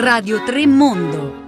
Radio 3 Mondo.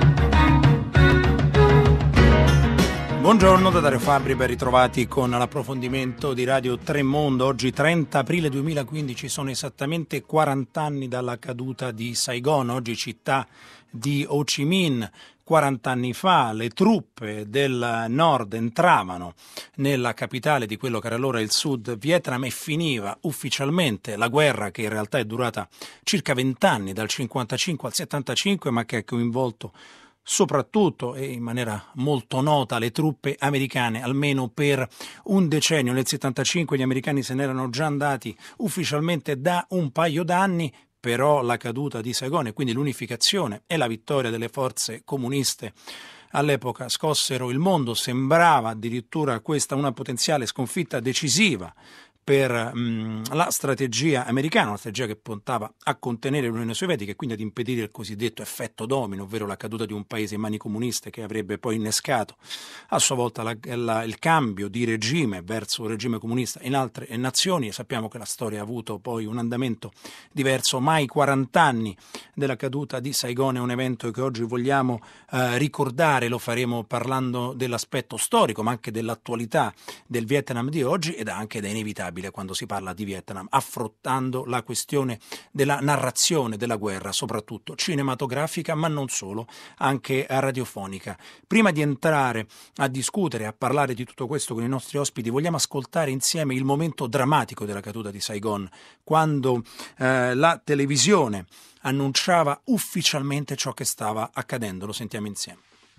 Buongiorno da Dario Fabbri, ben ritrovati con l'approfondimento di Radio 3 Mondo. Oggi 30 aprile 2015 sono esattamente 40 anni dalla caduta di Saigon, oggi città di Ho Chi Minh. 40 anni fa le truppe del nord entravano nella capitale di quello che era allora il Sud Vietnam e finiva ufficialmente la guerra, che in realtà è durata circa 20 anni, dal 55 al 75, ma che ha coinvolto soprattutto e in maniera molto nota le truppe americane almeno per un decennio. Nel 75 gli americani se n'erano già andati ufficialmente da un paio d'anni, però la caduta di Saigon e quindi l'unificazione e la vittoria delle forze comuniste all'epoca scossero il mondo. Sembrava addirittura questa una potenziale sconfitta decisiva per la strategia americana, una strategia che puntava a contenere l'Unione Sovietica e quindi ad impedire il cosiddetto effetto domino, ovvero la caduta di un paese in mani comuniste che avrebbe poi innescato a sua volta il cambio di regime verso un regime comunista in altre nazioni. E sappiamo che la storia ha avuto poi un andamento diverso, ma i 40 anni della caduta di Saigon è un evento che oggi vogliamo ricordare. Lo faremo parlando dell'aspetto storico ma anche dell'attualità del Vietnam di oggi, ed anche da inevitabile quando si parla di Vietnam, affrontando la questione della narrazione della guerra, soprattutto cinematografica, ma non solo, anche radiofonica. Prima di entrare a discutere, a parlare di tutto questo con i nostri ospiti, vogliamo ascoltare insieme il momento drammatico della caduta di Saigon, quando la televisione annunciava ufficialmente ciò che stava accadendo. Lo sentiamo insieme.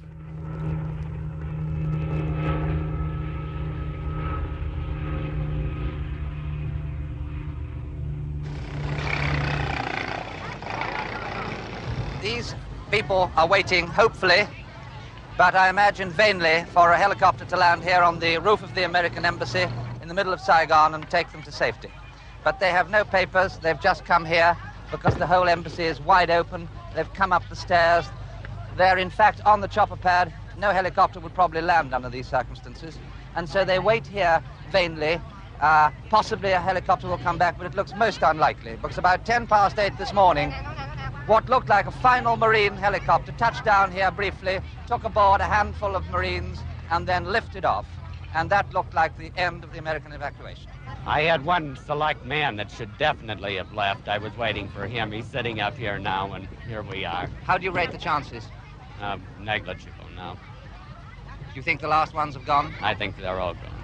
These people are waiting, hopefully, but I imagine vainly, for a helicopter to land here on the roof of the American embassy in the middle of Saigon and take them to safety. But they have no papers. They've just come here because the whole embassy is wide open. They've come up the stairs. They're in fact on the chopper pad. No helicopter would probably land under these circumstances. And so they wait here vainly. Possibly a helicopter will come back, but it looks most unlikely because about 8:10 this morning, what looked like a final Marine helicopter touched down here briefly, took aboard a handful of Marines, and then lifted off. And that looked like the end of the American evacuation. I had one select man that should definitely have left. I was waiting for him. He's sitting up here now, and here we are. How do you rate the chances? Negligible now. Do you think the last ones have gone? I think they're all gone.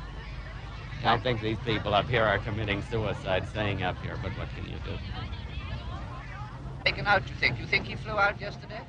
I think these people up here are committing suicide staying up here, but what can you do? Taken out, you think? You think he flew out yesterday?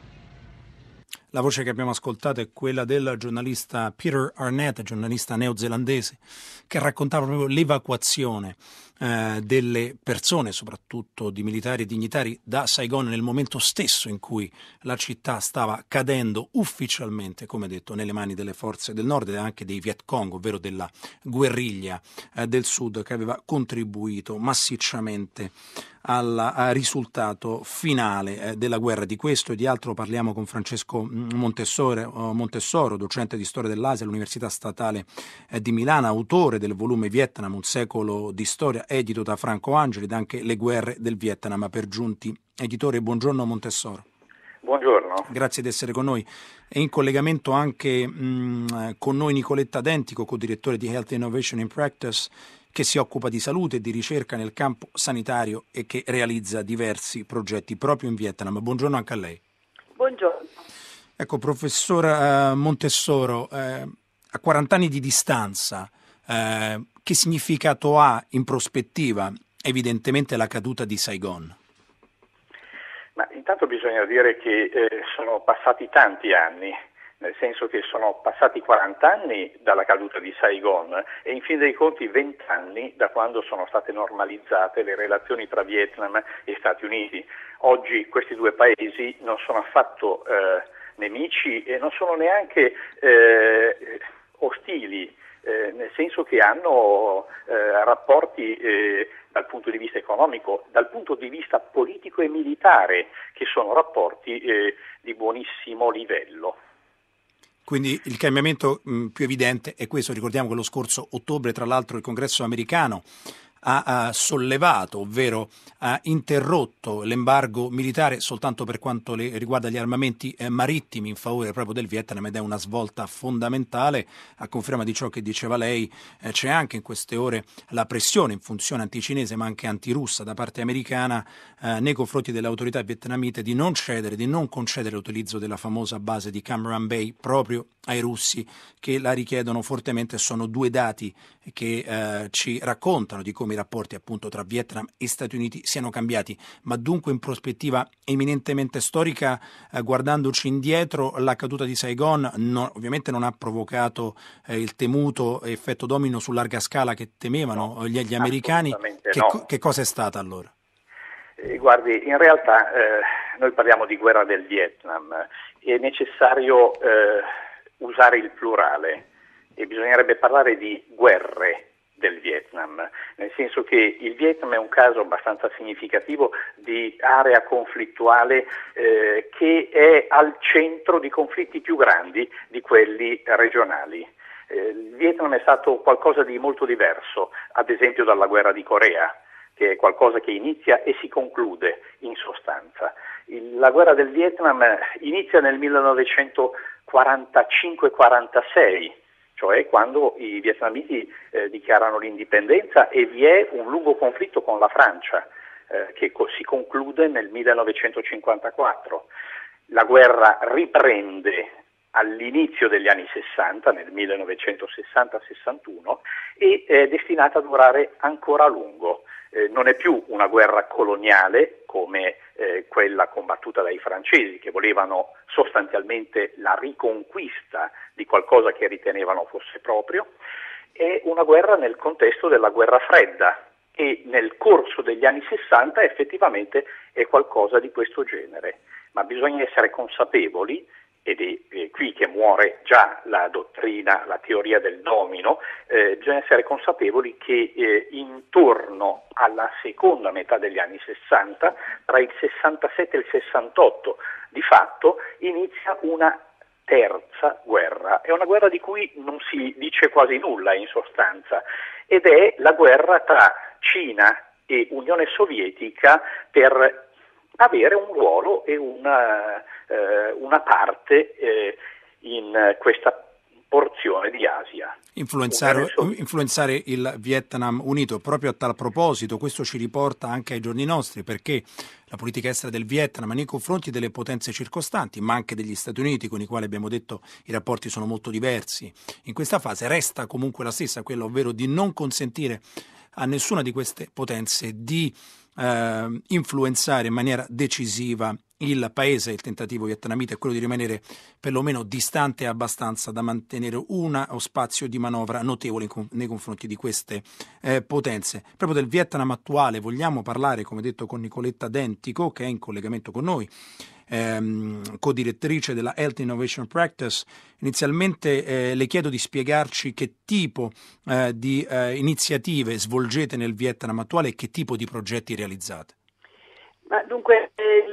La voce che abbiamo ascoltato è quella del giornalista Peter Arnett, giornalista neozelandese, che raccontava proprio l'evacuazione delle persone, soprattutto di militari e dignitari, da Saigon nel momento stesso in cui la città stava cadendo ufficialmente, come detto, nelle mani delle forze del nord e anche dei Viet Cong, ovvero della guerriglia del sud, che aveva contribuito massicciamente al risultato finale della guerra. Di questo e di altro parliamo con Francesco Montessoro, docente di storia dell'Asia all'Università Statale di Milano, autore del volume Vietnam, un secolo di storia, edito da Franco Angeli, ed anche Le guerre del Vietnam per Giunti Editore. Buongiorno Montessoro. Buongiorno. Grazie di essere con noi. È in collegamento anche con noi Nicoletta Dentico, co-direttore di Health Innovation in Practice, che si occupa di salute e di ricerca nel campo sanitario e che realizza diversi progetti proprio in Vietnam. Buongiorno anche a lei. Buongiorno. Ecco, professor Montessoro, a 40 anni di distanza, che significato ha in prospettiva evidentemente la caduta di Saigon? Ma intanto bisogna dire che sono passati tanti anni, nel senso che sono passati 40 anni dalla caduta di Saigon e in fin dei conti 20 anni da quando sono state normalizzate le relazioni tra Vietnam e Stati Uniti. Oggi questi due paesi non sono affatto nemici e non sono neanche ostili, nel senso che hanno rapporti dal punto di vista economico, dal punto di vista politico e militare, che sono rapporti di buonissimo livello. Quindi il cambiamento più evidente è questo. Ricordiamo che lo scorso ottobre, tra l'altro, il Congresso americano ha sollevato, ovvero ha interrotto l'embargo militare soltanto per quanto riguarda gli armamenti marittimi in favore proprio del Vietnam, ed è una svolta fondamentale. A conferma di ciò che diceva lei, c'è anche in queste ore la pressione in funzione anticinese ma anche antirussa da parte americana nei confronti delle autorità vietnamite di non cedere, di non concedere l'utilizzo della famosa base di Cam Ranh Bay proprio ai russi, che la richiedono fortemente. Sono due dati che ci raccontano di come i rapporti appunto tra Vietnam e Stati Uniti siano cambiati, ma dunque in prospettiva eminentemente storica, guardandoci indietro, la caduta di Saigon ovviamente non ha provocato il temuto effetto domino su larga scala che temevano gli americani. Che cosa è stata allora? Guardi, in realtà noi parliamo di guerra del Vietnam, è necessario usare il plurale e bisognerebbe parlare di guerre del Vietnam, nel senso che il Vietnam è un caso abbastanza significativo di area conflittuale che è al centro di conflitti più grandi di quelli regionali. Il Vietnam è stato qualcosa di molto diverso, ad esempio dalla guerra di Corea, che è qualcosa che inizia e si conclude in sostanza. La guerra del Vietnam inizia nel 1945-46, cioè quando i vietnamiti dichiarano l'indipendenza, e vi è un lungo conflitto con la Francia che si conclude nel 1954. La guerra riprende all'inizio degli anni 60, nel 1960-61, e è destinata a durare ancora a lungo. Non è più una guerra coloniale come quella combattuta dai francesi, che volevano sostanzialmente la riconquista di qualcosa che ritenevano fosse proprio. È una guerra nel contesto della guerra fredda, e nel corso degli anni 60 effettivamente è qualcosa di questo genere, ma bisogna essere consapevoli, ed è qui che muore già la dottrina, la teoria del domino, bisogna essere consapevoli che intorno alla seconda metà degli anni 60, tra il 67 e il 68, di fatto inizia una terza guerra. È una guerra di cui non si dice quasi nulla in sostanza, ed è la guerra tra Cina e Unione Sovietica per avere un ruolo e una parte in questa porzione di Asia. Influenzare il Vietnam unito. Proprio a tal proposito, questo ci riporta anche ai giorni nostri, perché la politica estera del Vietnam nei confronti delle potenze circostanti, ma anche degli Stati Uniti, con i quali abbiamo detto i rapporti sono molto diversi, in questa fase resta comunque la stessa, quella ovvero di non consentire a nessuna di queste potenze di influenzare in maniera decisiva il paese. Il tentativo vietnamita è quello di rimanere perlomeno distante abbastanza da mantenere uno spazio di manovra notevole nei confronti di queste potenze. Proprio del Vietnam attuale vogliamo parlare, come detto, con Nicoletta Dentico, che è in collegamento con noi, co-direttrice della Health Innovation Practice. Inizialmente le chiedo di spiegarci che tipo di iniziative svolgete nel Vietnam attuale e che tipo di progetti realizzate. Ma dunque,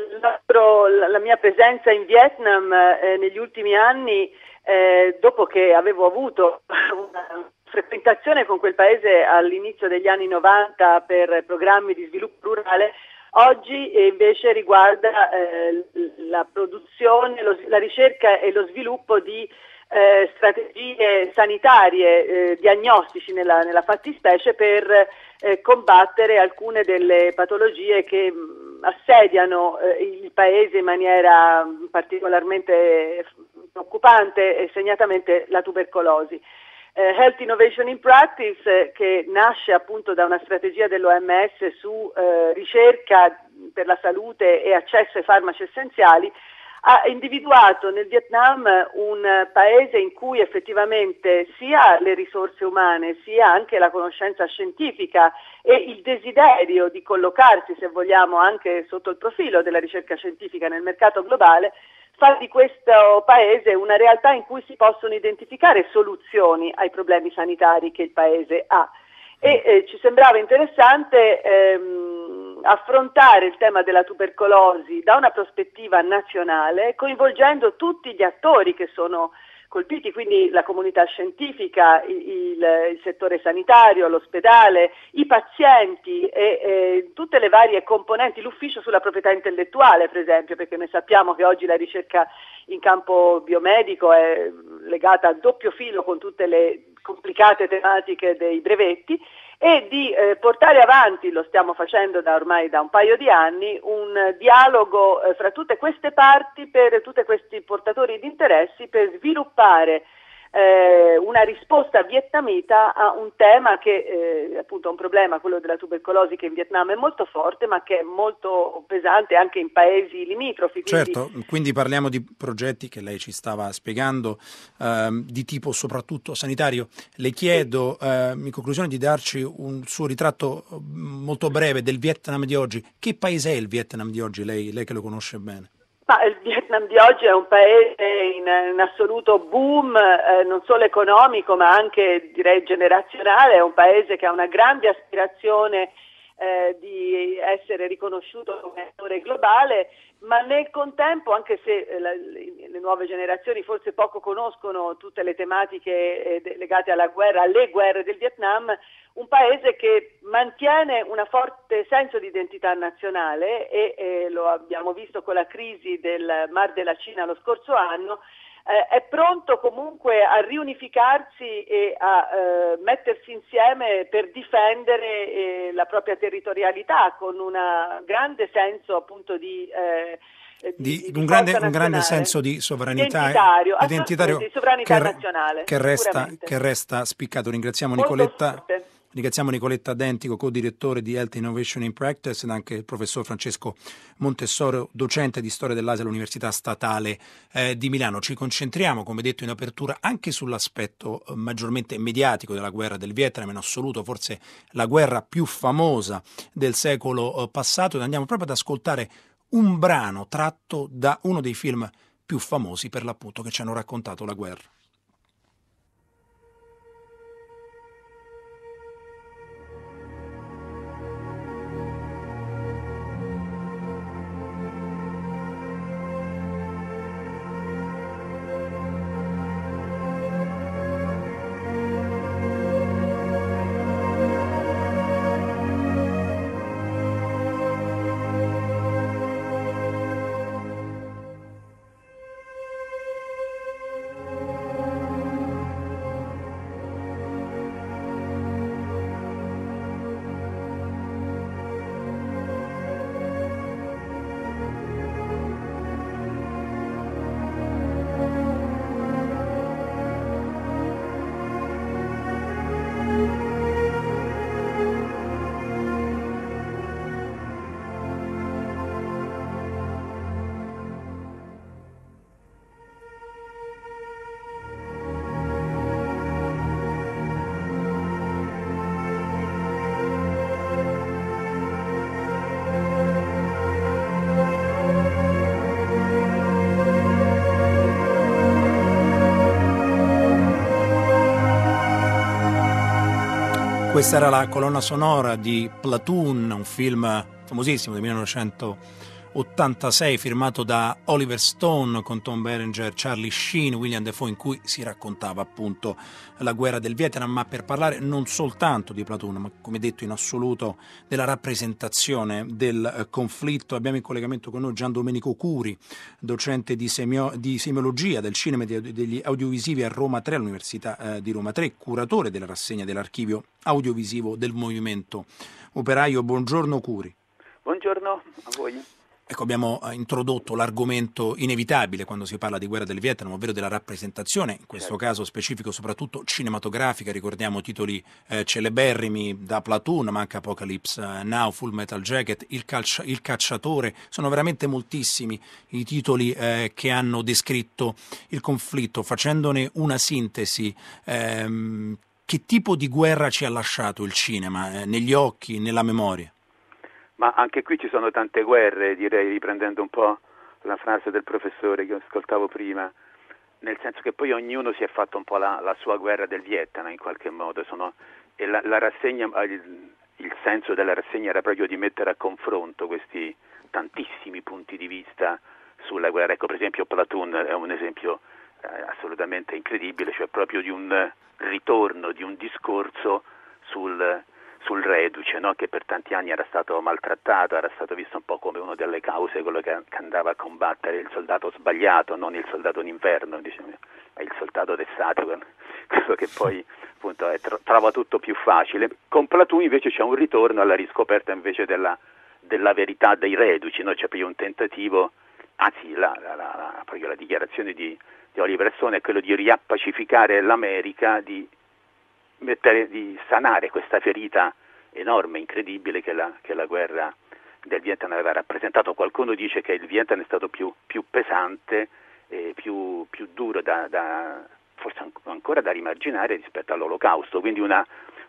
la mia presenza in Vietnam negli ultimi anni, dopo che avevo avuto una frequentazione con quel paese all'inizio degli anni 90 per programmi di sviluppo rurale, oggi invece riguarda la produzione, la ricerca e lo sviluppo di strategie sanitarie, diagnostici nella fattispecie, per combattere alcune delle patologie che assediano il paese in maniera particolarmente preoccupante, e segnatamente la tubercolosi. Health Innovation in Practice, che nasce appunto da una strategia dell'OMS su ricerca per la salute e accesso ai farmaci essenziali, ha individuato nel Vietnam un paese in cui effettivamente sia le risorse umane, sia anche la conoscenza scientifica e il desiderio di collocarsi, se vogliamo, anche sotto il profilo della ricerca scientifica nel mercato globale, fa di questo paese una realtà in cui si possono identificare soluzioni ai problemi sanitari che il paese ha. E ci sembrava interessante affrontare il tema della tubercolosi da una prospettiva nazionale, coinvolgendo tutti gli attori che sono colpiti, quindi la comunità scientifica, il settore sanitario, l'ospedale, i pazienti e tutte le varie componenti, l'ufficio sulla proprietà intellettuale per esempio, perché noi sappiamo che oggi la ricerca in campo biomedico è legata a doppio filo con tutte le complicate tematiche dei brevetti, e di portare avanti, lo stiamo facendo ormai da un paio di anni, un dialogo fra tutte queste parti, per tutti questi portatori di interessi, per sviluppare una risposta vietnamita a un tema che appunto è un problema, quello della tubercolosi, che in Vietnam è molto forte ma che è molto pesante anche in paesi limitrofi. Certo, quindi parliamo di progetti che lei ci stava spiegando, di tipo soprattutto sanitario. Le chiedo in conclusione di darci un suo ritratto molto breve del Vietnam di oggi. Che paese è il Vietnam di oggi, lei che lo conosce bene? Ma il Vietnam di oggi è un paese in assoluto boom, non solo economico ma anche direi generazionale, è un paese che ha una grande aspirazione di essere riconosciuto come attore globale, ma nel contempo, anche se le nuove generazioni forse poco conoscono tutte le tematiche legate alla guerra, alle guerre del Vietnam, un paese che mantiene un forte senso di identità nazionale e lo abbiamo visto con la crisi del Mar della Cina lo scorso anno, è pronto comunque a riunificarsi e a mettersi insieme per difendere la propria territorialità con un grande senso appunto di un grande senso di sovranità identitario di sovranità nazionale che resta spiccato. Ringraziamo Nicoletta Dentico, co-direttore di Health Innovation in Practice, ed anche il professor Francesco Montessoro, docente di storia dell'Asia all'Università Statale di Milano. Ci concentriamo, come detto in apertura, anche sull'aspetto maggiormente mediatico della guerra del Vietnam, in assoluto forse la guerra più famosa del secolo passato, ed andiamo proprio ad ascoltare un brano tratto da uno dei film più famosi per l'appunto che ci hanno raccontato la guerra. Questa era la colonna sonora di Platoon, un film famosissimo del 1986 firmato da Oliver Stone con Tom Berenger, Charlie Sheen, William Dafoe, in cui si raccontava appunto la guerra del Vietnam, ma per parlare non soltanto di Platoon, ma come detto in assoluto della rappresentazione del conflitto. Abbiamo in collegamento con noi Gian Domenico Curi, docente di semiologia del cinema e degli audiovisivi a Roma 3, all'Università di Roma 3, curatore della rassegna dell'archivio audiovisivo del Movimento Operaio. Buongiorno Curi. Buongiorno a voi. Ecco, abbiamo introdotto l'argomento inevitabile quando si parla di guerra del Vietnam, ovvero della rappresentazione, in questo caso specifico soprattutto cinematografica. Ricordiamo titoli celeberrimi da Platoon, ma anche Apocalypse Now, Full Metal Jacket, Il cacciatore. Sono veramente moltissimi i titoli che hanno descritto il conflitto. Facendone una sintesi, che tipo di guerra ci ha lasciato il cinema negli occhi, nella memoria? Ma anche qui ci sono tante guerre, direi, riprendendo un po' la frase del professore che ascoltavo prima, nel senso che poi ognuno si è fatto un po' la sua guerra del Vietnam in qualche modo, e la rassegna, il senso della rassegna era proprio di mettere a confronto questi tantissimi punti di vista sulla guerra. Ecco, per esempio Platoon è un esempio assolutamente veramente incredibile, cioè proprio di un ritorno, di un discorso sul reduce, no? Che per tanti anni era stato maltrattato, era stato visto un po' come una delle cause, quello che andava a combattere il soldato sbagliato, non il soldato d'inverno, diciamo, è il soldato d'estate, quello che poi appunto trova tutto più facile. Con Platoon invece c'è un ritorno alla riscoperta invece della verità dei reduci, no? C'è proprio un tentativo, anzi proprio la dichiarazione di Oliver Stone è quello di riappacificare l'America, di sanare questa ferita enorme, incredibile che la guerra del Vietnam aveva rappresentato. Qualcuno dice che il Vietnam è stato più pesante e più duro forse ancora da rimarginare rispetto all'Olocausto, quindi una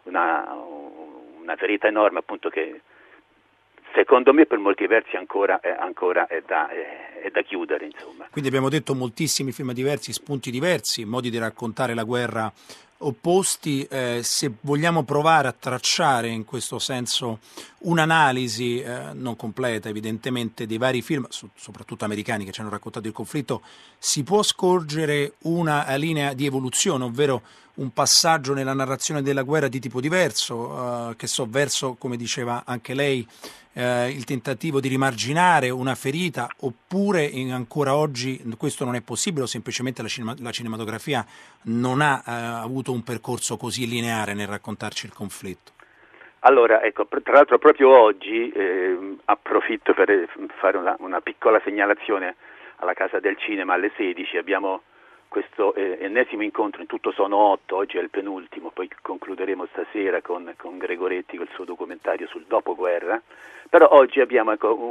ferita enorme, appunto, che secondo me per molti versi ancora è da chiudere, insomma. Quindi abbiamo detto moltissimi film diversi, spunti diversi, modi di raccontare la guerra opposti. Se vogliamo provare a tracciare in questo senso un'analisi non completa evidentemente dei vari film, soprattutto americani, che ci hanno raccontato il conflitto, si può scorgere una linea di evoluzione, ovvero un passaggio nella narrazione della guerra di tipo diverso, verso, come diceva anche lei, il tentativo di rimarginare una ferita, oppure ancora oggi questo non è possibile o semplicemente la cinematografia non ha avuto un percorso così lineare nel raccontarci il conflitto? Allora, ecco, tra l'altro proprio oggi approfitto per fare una piccola segnalazione alla Casa del Cinema alle 16, abbiamo questo ennesimo incontro, in tutto sono 8, oggi è il penultimo, poi concluderemo stasera con Gregoretti col suo documentario sul dopoguerra, però oggi abbiamo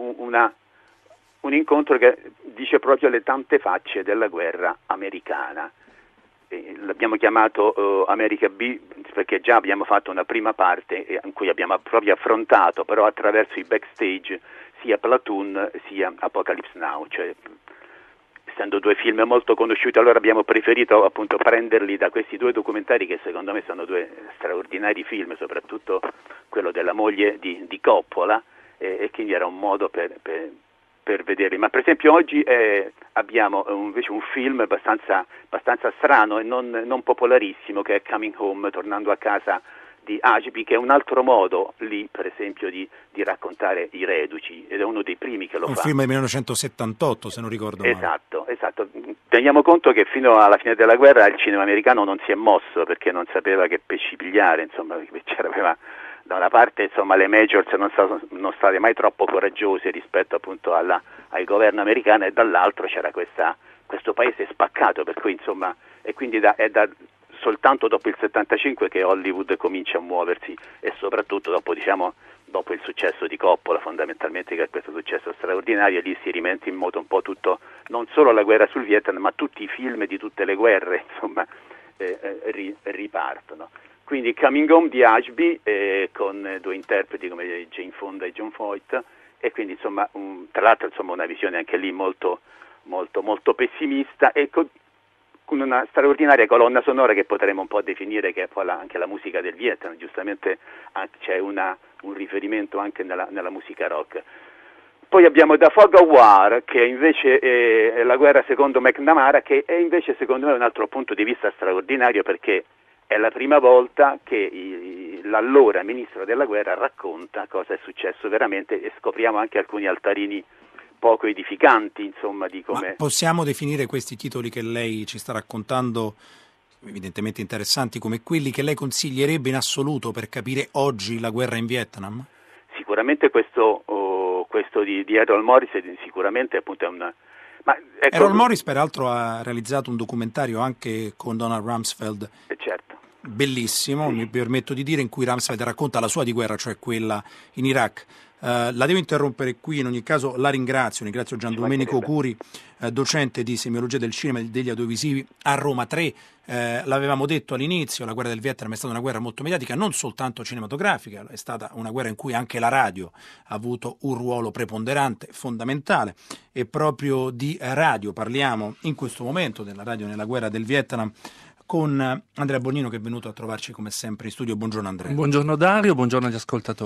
un incontro che dice proprio le tante facce della guerra americana. L'abbiamo chiamato America B perché già abbiamo fatto una prima parte in cui abbiamo proprio affrontato, però attraverso i backstage, sia Platoon sia Apocalypse Now, cioè essendo due film molto conosciuti, allora abbiamo preferito appunto prenderli da questi due documentari che secondo me sono due straordinari film, soprattutto quello della moglie di Coppola, e quindi era un modo per vederli. Ma per esempio oggi abbiamo invece un film abbastanza strano e non popolarissimo, che è Coming Home, tornando a casa, di Ashby, che è un altro modo lì per esempio di raccontare i reduci, ed è uno dei primi che lo fa. Un film del 1978 se non ricordo male. Esatto. Teniamo conto che fino alla fine della guerra il cinema americano non si è mosso perché non sapeva che pesci pigliare, insomma, c'era da una parte, insomma, le majors non state mai troppo coraggiose rispetto appunto al governo americano, e dall'altro c'era questo paese spaccato, per cui insomma, e quindi è soltanto dopo il 75 che Hollywood comincia a muoversi, e soprattutto dopo il successo di Coppola, fondamentalmente, che è questo successo straordinario, lì si rimette in moto un po' tutto, non solo la guerra sul Vietnam, ma tutti i film di tutte le guerre, insomma, ripartono. Quindi Coming Home di Ashby, con due interpreti come Jane Fonda e John Voight, e quindi insomma tra l'altro insomma una visione anche lì molto molto molto pessimista, e con una straordinaria colonna sonora che potremmo un po' definire che è poi anche la musica del Vietnam. Giustamente c'è un riferimento anche nella musica rock. Poi abbiamo The Fog of War, che invece è la guerra secondo McNamara, che è invece secondo me un altro punto di vista straordinario, perché è la prima volta che l'allora ministro della guerra racconta cosa è successo veramente, e scopriamo anche alcuni altarini poco edificanti, insomma, di come... Ma possiamo definire questi titoli che lei ci sta raccontando, evidentemente interessanti, come quelli che lei consiglierebbe in assoluto per capire oggi la guerra in Vietnam? Sicuramente questo di Errol Morris sicuramente appunto è un... Errol Morris peraltro ha realizzato un documentario anche con Donald Rumsfeld, certo, bellissimo, mi permetto di dire, in cui Rumsfeld racconta la sua di guerra, cioè quella in Iraq. La devo interrompere qui, in ogni caso la ringrazio Gian Domenico Curi, docente di semiologia del cinema e degli audiovisivi a Roma 3. L'avevamo detto all'inizio, la guerra del Vietnam è stata una guerra molto mediatica, non soltanto cinematografica, è stata una guerra in cui anche la radio ha avuto un ruolo preponderante, fondamentale, e proprio di radio parliamo in questo momento, della radio nella guerra del Vietnam, con Andrea Bonino, che è venuto a trovarci come sempre in studio. Buongiorno Andrea. Buongiorno Dario, buongiorno agli ascoltatori.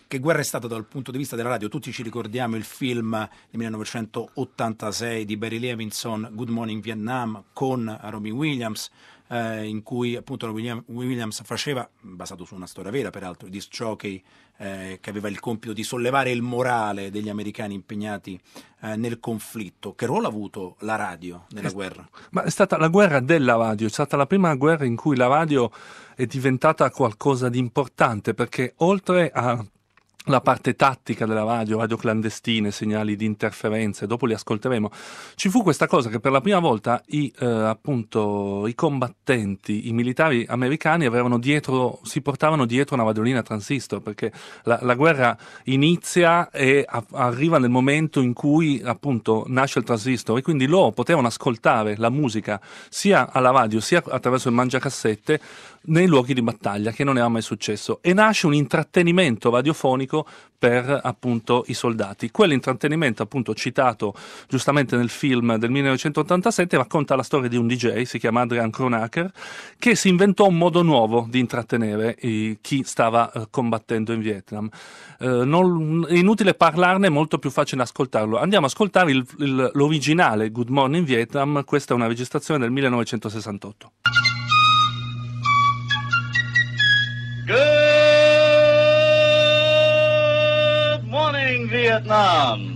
che guerra è stata dal punto di vista della radio. Tutti ci ricordiamo il film del 1986 di Barry Levinson, Good Morning Vietnam, con Robin Williams, in cui appunto Robin Williams faceva, basato su una storia vera peraltro, disc jockey che aveva il compito di sollevare il morale degli americani impegnati nel conflitto. Che ruolo ha avuto la radio nella guerra? Ma è stata la guerra della radio, è stata la prima guerra in cui la radio è diventata qualcosa di importante, perché oltre a la parte tattica della radio clandestine, segnali di interferenze, dopo li ascolteremo, ci fu questa cosa che per la prima volta i combattenti, i militari americani si portavano dietro una radiolina transistor, perché la guerra inizia e arriva nel momento in cui appunto nasce il transistor, e quindi loro potevano ascoltare la musica sia alla radio sia attraverso il mangiacassette nei luoghi di battaglia, che non era mai successo, e nasce un intrattenimento radiofonico per appunto i soldati. Quell'intrattenimento, appunto citato giustamente nel film del 1987, racconta la storia di un DJ, si chiama Adrian Kronacher, che si inventò un modo nuovo di intrattenere chi stava combattendo in Vietnam. È inutile parlarne, è molto più facile ascoltarlo. Andiamo ad ascoltare l'originale Good Morning Vietnam. Questa è una registrazione del 1968. Good morning, Vietnam.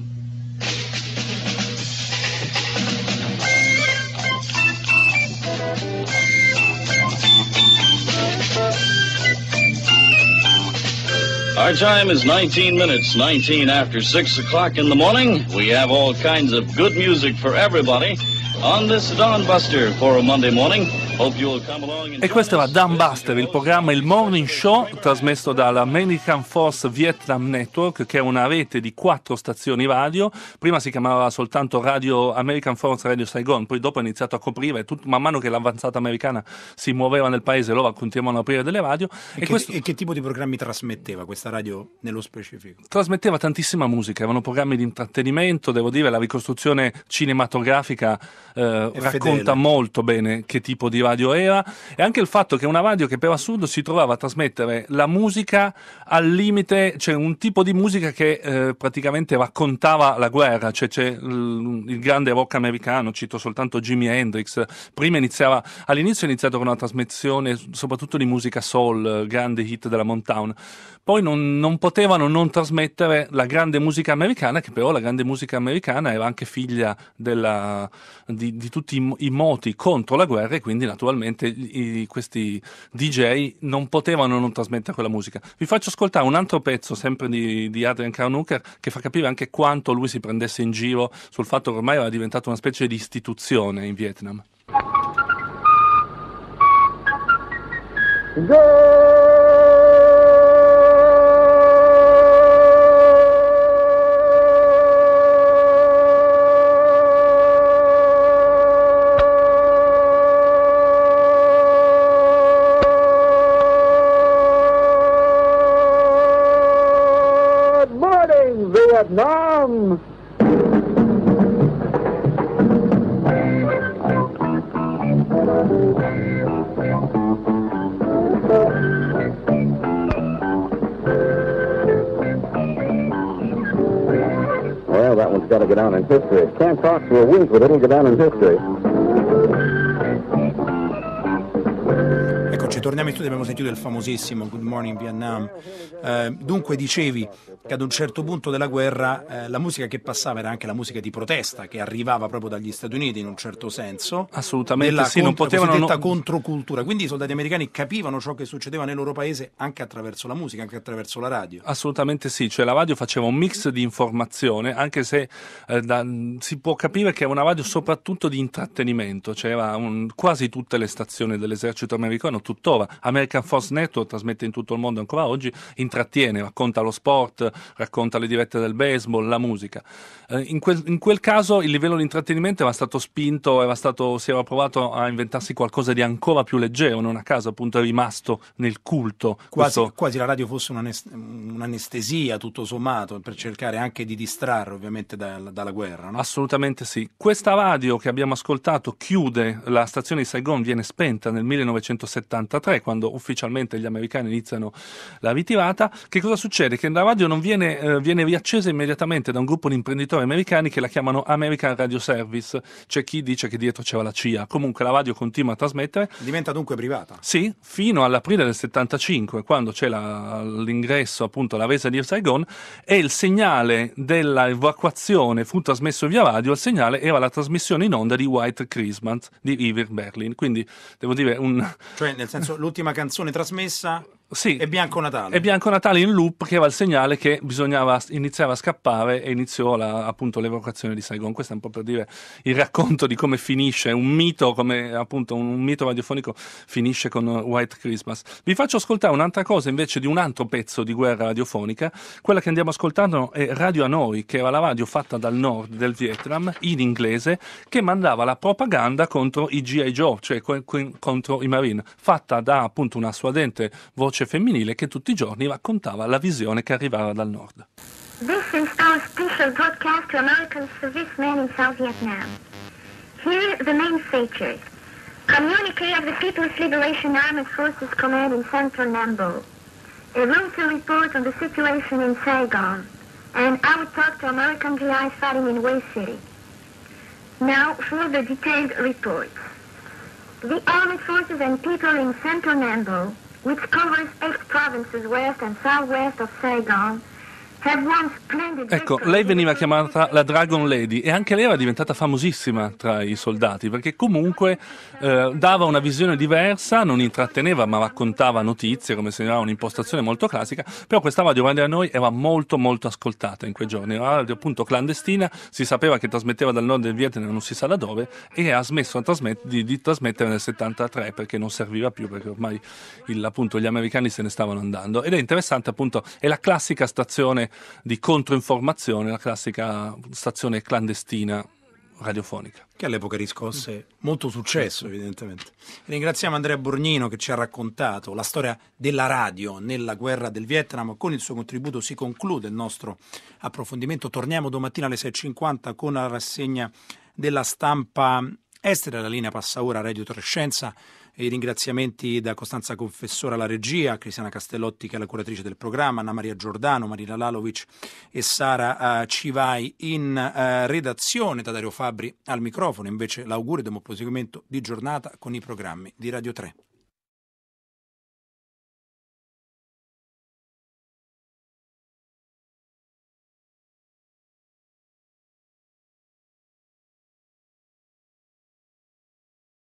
Our time is 19 minutes, 19 after 6 o'clock in the morning. We have all kinds of good music for everybody on this Dawn Buster for a Monday morning. Hope you'll come along. E questo era Dawn Buster, il programma, il morning show trasmesso dall'American Force Vietnam Network, che è una rete di 4 stazioni radio. Prima si chiamava soltanto American Force Radio Saigon, poi dopo ha iniziato a coprire, man mano che l'avanzata americana si muoveva nel paese, loro continuavano ad aprire delle radio. E che tipo di programmi trasmetteva questa radio nello specifico? Trasmetteva tantissima musica, erano programmi di intrattenimento, devo dire, la ricostruzione cinematografica racconta molto bene che tipo di radio era, e anche il fatto che una radio che per assurdo si trovava a trasmettere la musica al limite, cioè un tipo di musica che praticamente raccontava la guerra, cioè c'è il grande rock americano, cito soltanto Jimi Hendrix. All'inizio è iniziato con una trasmissione soprattutto di musica soul, grandi hit della Motown, poi non potevano non trasmettere la grande musica americana, che però la grande musica americana era anche figlia di tutti i moti contro la guerra, e quindi naturalmente questi DJ non potevano non trasmettere quella musica. Vi faccio ascoltare un altro pezzo sempre di Adrian Kronacher, che fa capire anche quanto lui si prendesse in giro sul fatto che ormai era diventato una specie di istituzione in Vietnam. Vietnam! Well, that one's got to go down in history. Can't talk for a week, but it'll go down in history. Eccoci, torniamo in studio, abbiamo sentito il famosissimo Good Morning Vietnam. Dunque dicevi che ad un certo punto della guerra la musica che passava era anche la musica di protesta, che arrivava proprio dagli Stati Uniti in un certo senso. Assolutamente sì, non potevano... cosiddetta controcultura, quindi i soldati americani capivano ciò che succedeva nel loro paese anche attraverso la musica, anche attraverso la radio. Assolutamente sì, cioè la radio faceva un mix di informazione, anche se si può capire che è una radio soprattutto di intrattenimento, c'era quasi tutte le stazioni dell'esercito americano tuttora. American Force Network trasmette in tutto il mondo ancora oggi, intrattiene, racconta lo sport, racconta le dirette del baseball, la musica. In quel caso il livello di intrattenimento era stato spinto, si era provato a inventarsi qualcosa di ancora più leggero, non a caso appunto è rimasto nel culto. Quasi la radio fosse un'anestesia tutto sommato, per cercare anche di distrarre ovviamente dalla guerra, no? Assolutamente sì. Questa radio che abbiamo ascoltato chiude, la stazione di Saigon viene spenta nel 1973, quando ufficialmente gli americani iniziano la ritirata. Che cosa succede? Che la radio non viene riaccesa immediatamente da un gruppo di imprenditori americani che la chiamano American Radio Service. C'è chi dice che dietro c'era la CIA. Comunque la radio continua a trasmettere. Diventa dunque privata? Sì, fino all'aprile del 75, quando c'è l'ingresso, appunto la resa di Saigon, e il segnale dell'evacuazione fu trasmesso via radio. Il segnale era la trasmissione in onda di White Christmas di Ivor Berlin. Quindi devo dire Cioè, nel senso, l'ultima canzone trasmessa sì, è Bianco Natale. È Bianco Natale in loop, che era il segnale che bisognava iniziare a scappare, e iniziò appunto l'evacuazione di Saigon. Questo è un po' per dire il racconto di come finisce un mito, come appunto un mito radiofonico finisce con White Christmas. Vi faccio ascoltare un'altra cosa invece di un altro pezzo di guerra radiofonica. Quella che andiamo ascoltando è Radio Hanoi, che era la radio fatta dal nord del Vietnam in inglese, che mandava la propaganda contro i G.I. Joe, cioè contro i Marine, fatta da appunto una suadente voce femminile che tutti i giorni raccontava la visione che arrivava dal nord. This is our special broadcast to American servicemen in South Vietnam. Here the main features. Communique of the People's Liberation Armed Forces Command in Central Nambo. A routine report on the situation in Saigon. And I would talk to American GIs fighting in Way City. Now for the detailed reports. The armed forces and people in Central Nambo, which covers 8 provinces west and southwest of Saigon, Ecco, lei veniva chiamata la Dragon Lady, e anche lei era diventata famosissima tra i soldati, perché comunque dava una visione diversa, non intratteneva ma raccontava notizie, come se era un'impostazione molto classica. Però questa radio a noi era molto molto ascoltata in quei giorni. Era una radio appunto clandestina, si sapeva che trasmetteva dal nord del Vietnam, non si sa da dove, e ha smesso di trasmettere nel 73 perché non serviva più, perché ormai appunto gli americani se ne stavano andando. Ed è interessante, appunto, è la classica stazione di controinformazione, la classica stazione clandestina radiofonica. Che all'epoca riscosse molto successo, evidentemente. Ringraziamo Andrea Borgnino che ci ha raccontato la storia della radio nella guerra del Vietnam. Con il suo contributo si conclude il nostro approfondimento. Torniamo domattina alle 6.50 con la rassegna della stampa estera. La linea passa ora a Radio Trescenza. E i ringraziamenti da Costanza Confessore alla regia, Cristiana Castellotti che è la curatrice del programma, Anna Maria Giordano, Marina Lalovic e Sara Civai in redazione, da Dario Fabbri al microfono. Invece l'augurio di un buon proseguimento di giornata con i programmi di Radio 3.